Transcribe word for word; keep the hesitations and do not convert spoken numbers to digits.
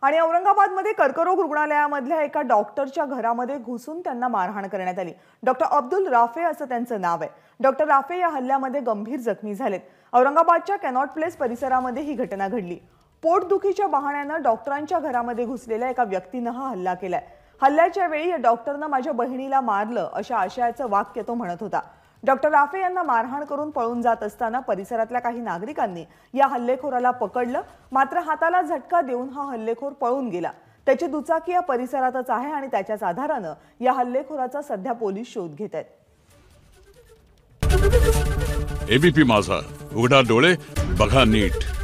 आणि औरंगाबादमध्ये कर्करोग रुग्णालयामधल्या एका डॉक्टरच्या घरामध्ये घुसून त्यांना मारहाण करण्यात आली। डॉक्टर अब्दुल राफे असं त्यांचं नाव आहे। डॉक्टर राफे या हल्ल्यामध्ये गंभीर जखमी झालेत। औरंगाबादच्या कॅनॉट प्लेस परिसरामध्ये ही घटना घडली। पोटदुखीच्या बहाण्यानं डॉक्टरांच्या घरामध्ये घुसलेल्या एका व्यक्तीनं हा हल्ला केलाय। हल्ल्याच्या वेळी या डॉक्टरनं माझ्या बहिणीला मारलं अशा आशयाचं वाक्य तो म्हणत होता। डॉक्टर राफे यांना मारहाण करून पळून जात असताना परिसरातल्या काही नागरिकांनी या हल्लेखोराला पकडलं, मात्र हाताला झटका देऊन हा हल्लेखोर पळून गेला। त्याची दुचाकी या परिसरातच आहे आणि त्याच्याच आधारानं या हल्लेखोराचा सध्या पोलीस शोध घेत आहेत। एबीपी माझा, उघडा डोळे बघा नीट।